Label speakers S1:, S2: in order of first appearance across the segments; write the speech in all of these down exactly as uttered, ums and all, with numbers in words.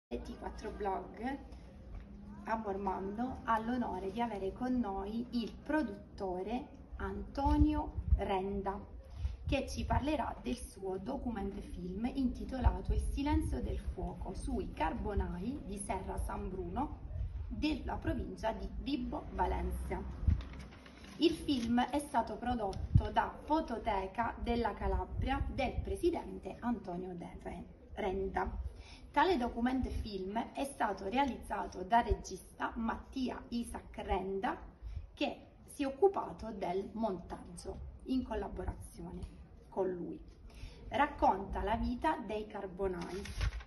S1: T quattro Blog a Mormando ha l'onore di avere con noi il produttore Antonio Renda, che ci parlerà del suo documentario intitolato Il silenzio del fuoco sui carbonai di Serra San Bruno della provincia di Vibo Valentia. Il film è stato prodotto da Fototeca della Calabria del presidente Antonio Renda. Tale documentario è stato realizzato dal regista Mattia Isaac Renda, che si è occupato del montaggio in collaborazione con lui. Racconta la vita dei carbonai.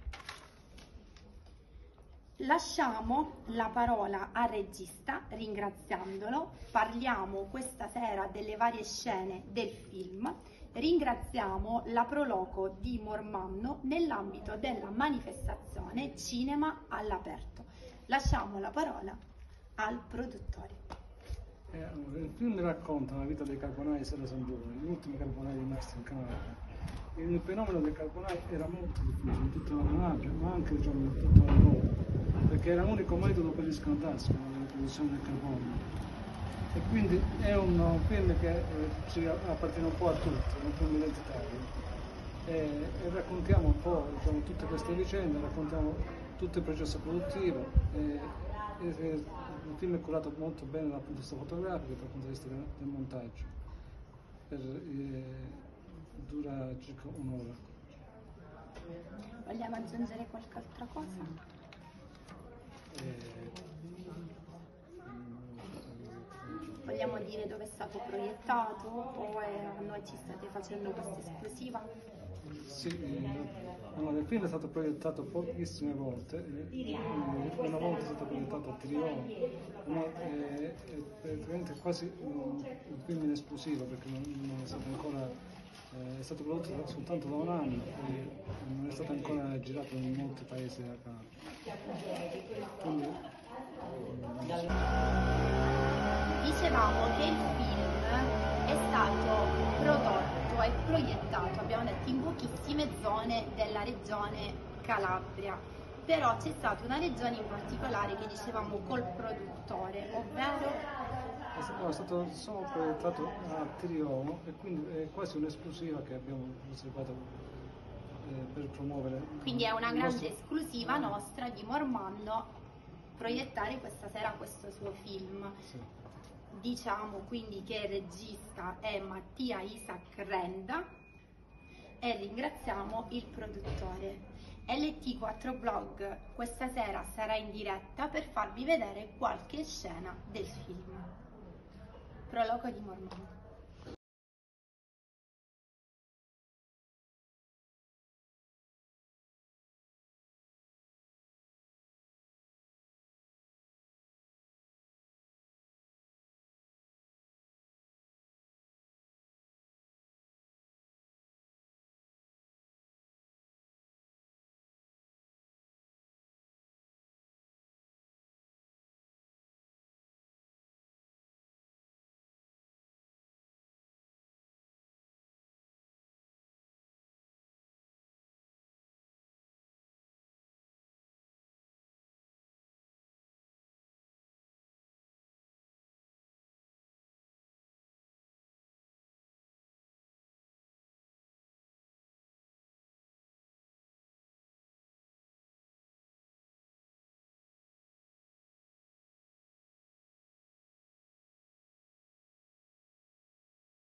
S1: Lasciamo la parola al regista ringraziandolo, parliamo questa sera delle varie scene del film, ringraziamo la Proloco di Mormando nell'ambito della manifestazione Cinema all'aperto. Lasciamo la parola al produttore.
S2: Eh, il film racconta la vita dei carbonai di Serra San Bruno, gli ultimi carbonai rimasti in Calabria. Il fenomeno del carbonai era molto diffuso in tutta la Calabria, ma anche diciamo, in tutta l'Europa, perché era l'unico metodo per riscaldarsi la produzione del carbonio. E quindi è un film che eh, ci appartiene un po' a tutti, è un film identitario. E, e raccontiamo un po' diciamo, tutte queste vicende, raccontiamo tutto il processo produttivo. E, e, e il film è curato molto bene dal punto di vista fotografico e dal punto di vista del, del montaggio. Per, eh, dura circa un'ora.
S1: Vogliamo aggiungere qualche altra cosa?
S2: Eh,
S1: Vogliamo dire dove è stato proiettato o è, a noi ci state facendo questa esclusiva?
S2: Sì, allora, il film è stato proiettato pochissime volte, eh, una volta è stato proiettato a Triolo, ma è, è praticamente quasi un, un film in esclusiva perché non, non è stato ancora, eh, è stato prodotto soltanto da un anno e non è stato ancora girato in molti paesi della Calabria. Quindi,
S1: Dicevamo che il film è stato prodotto e proiettato, abbiamo detto, in pochissime zone della regione Calabria, però c'è stata una regione in particolare che dicevamo col produttore, ovvero?
S2: è stato solo proiettato a Triolo e quindi è quasi un'esclusiva che abbiamo riservato eh, per promuovere.
S1: Quindi è una grande
S2: nostro...
S1: esclusiva nostra di Mormando proiettare questa sera questo suo film.
S2: Sì.
S1: Diciamo quindi che il regista è Mattia Isaac Renda e ringraziamo il produttore. L T quattro Blog questa sera sarà in diretta per farvi vedere qualche scena del film. Proloco di Mormando.